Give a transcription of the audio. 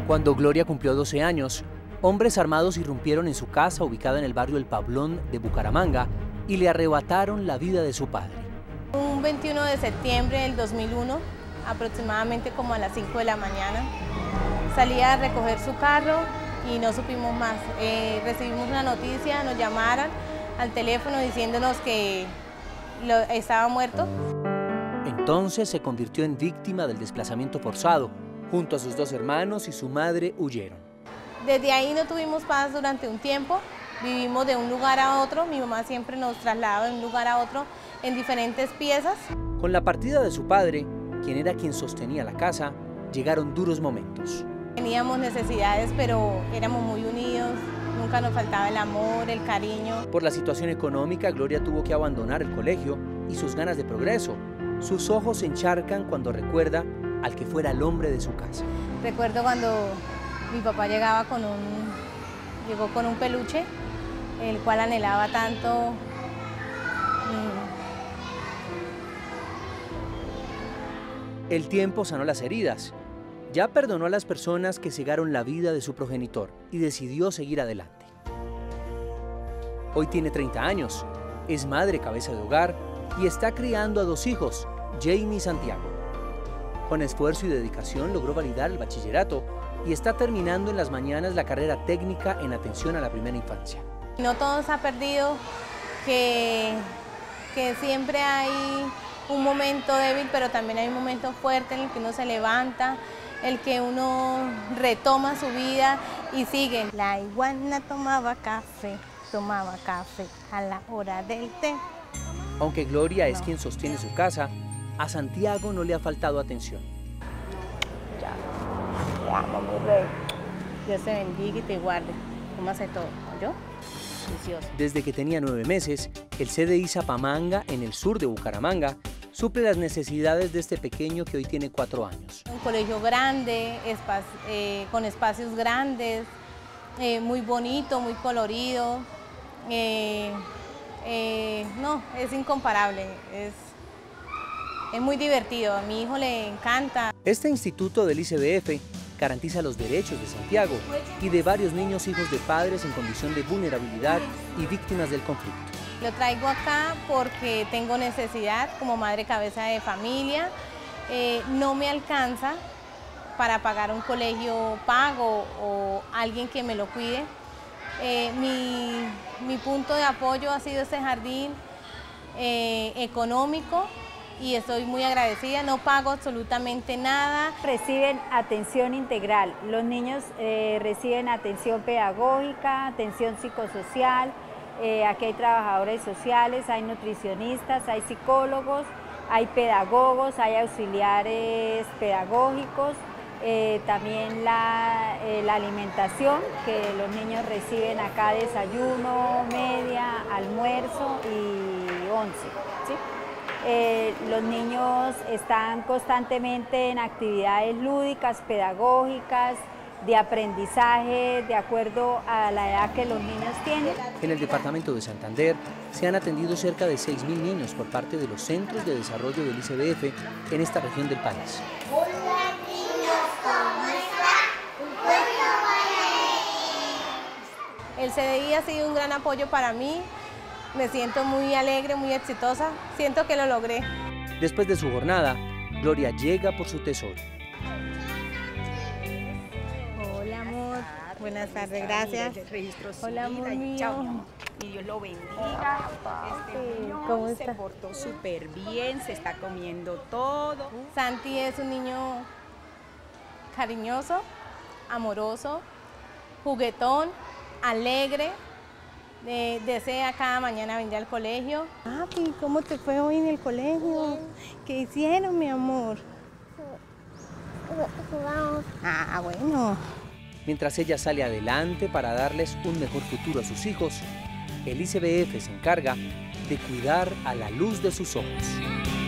Cuando Gloria cumplió 12 años, hombres armados irrumpieron en su casa ubicada en el barrio El Pablón de Bucaramanga y le arrebataron la vida de su padre. Un 21 de septiembre del 2001, aproximadamente como a las 5 de la mañana, salía a recoger su carro y no supimos más. Recibimos una noticia, nos llamaron al teléfono diciéndonos que estaba muerto. Entonces se convirtió en víctima del desplazamiento forzado. Junto a sus 2 hermanos y su madre huyeron. Desde ahí no tuvimos paz durante un tiempo, vivimos de un lugar a otro, mi mamá siempre nos trasladaba de un lugar a otro en diferentes piezas. Con la partida de su padre, quien era quien sostenía la casa, llegaron duros momentos. Teníamos necesidades, pero éramos muy unidos, nunca nos faltaba el amor, el cariño. Por la situación económica, Gloria tuvo que abandonar el colegio y sus ganas de progreso. Sus ojos se encharcan cuando recuerda al que fuera el hombre de su casa. Recuerdo cuando mi papá llegó con un peluche, el cual anhelaba tanto. El tiempo sanó las heridas. Ya perdonó a las personas que cegaron la vida de su progenitor y decidió seguir adelante. Hoy tiene 30 años, es madre cabeza de hogar y está criando a 2 hijos, Jamie y Santiago. Con esfuerzo y dedicación logró validar el bachillerato y está terminando en las mañanas la carrera técnica en atención a la primera infancia. No todo se ha perdido, que siempre hay un momento débil, pero también hay un momento fuerte en el que uno se levanta, el que uno retoma su vida y sigue. La iguana tomaba café a la hora del té. Aunque Gloria es quien sostiene su casa, a Santiago no le ha faltado atención. Te amo, mi rey. Dios te bendiga y te guarde. ¿Cómo hace todo? ¿Yo? Delicioso. Desde que tenía 9 meses, el CDI Zapamanga, en el sur de Bucaramanga, suple las necesidades de este pequeño que hoy tiene 4 años. Un colegio grande, con espacios grandes, muy bonito, muy colorido. No, es incomparable. Es muy divertido, a mi hijo le encanta. Este instituto del ICBF garantiza los derechos de Santiago y de varios niños hijos de padres en condición de vulnerabilidad y víctimas del conflicto. Lo traigo acá porque tengo necesidad como madre cabeza de familia. No me alcanza para pagar un colegio pago o alguien que me lo cuide. Mi punto de apoyo ha sido este jardín económico y estoy muy agradecida, no pago absolutamente nada. Reciben atención integral, los niños reciben atención pedagógica, atención psicosocial, aquí hay trabajadores sociales, hay nutricionistas, hay psicólogos, hay pedagogos, hay auxiliares pedagógicos, también la alimentación que los niños reciben acá, desayuno, media, almuerzo y 11, ¿sí? Los niños están constantemente en actividades lúdicas, pedagógicas, de aprendizaje, de acuerdo a la edad que los niños tienen. En el departamento de Santander se han atendido cerca de 6.000 niños por parte de los centros de desarrollo del ICBF en esta región del país. Hola niños, ¿cómo están? El CDI ha sido un gran apoyo para mí. Me siento muy alegre, muy exitosa. Siento que lo logré. Después de su jornada, Gloria llega por su tesoro. Hola, amor. Buenas tardes, gracias. Hola, amor mío. Y Dios lo bendiga. Este niño ¿Cómo se está? portó súper bien, se está comiendo todo. Santi es un niño cariñoso, amoroso, juguetón, alegre. Desea cada mañana venir al colegio. Papi, ¿cómo te fue hoy en el colegio? ¿Qué hicieron, mi amor? Jugamos. Ah, bueno. Mientras ella sale adelante para darles un mejor futuro a sus hijos, el ICBF se encarga de cuidar a la luz de sus ojos.